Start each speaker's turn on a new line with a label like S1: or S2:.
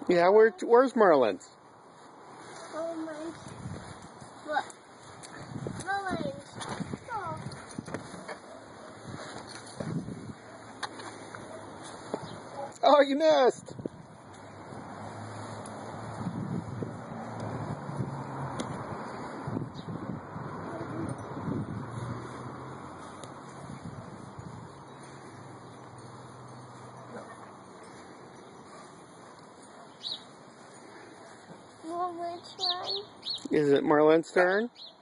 S1: Yeah, where's Merlin's?
S2: Oh my. Look. Merlin's. Oh.
S1: Oh, you missed!
S2: Merlin's turn.
S1: Is it Merlin's turn?